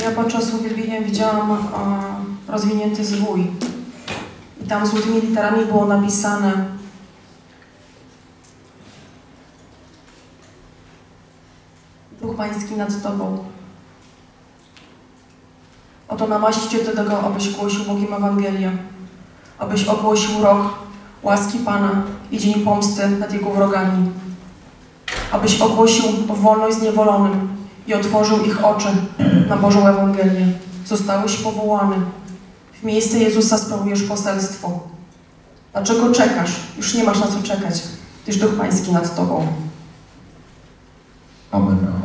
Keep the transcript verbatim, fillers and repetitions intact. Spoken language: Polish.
Ja podczas uwielbienia widziałam e, rozwinięty zwój. I tam złotymi literami było napisane: Duch Pański nad Tobą. Oto namaścić Cię do tego, abyś głosił Bogiem Ewangelię, abyś ogłosił rok łaski Pana i dzień pomsty nad Jego wrogami, abyś ogłosił wolność zniewolonym i otworzył ich oczy na Bożą Ewangelię. Zostałeś powołany. W miejsce Jezusa sprawujesz poselstwo. Dlaczego czekasz? Już nie masz na co czekać, gdyż Duch Pański nad Tobą. Amen.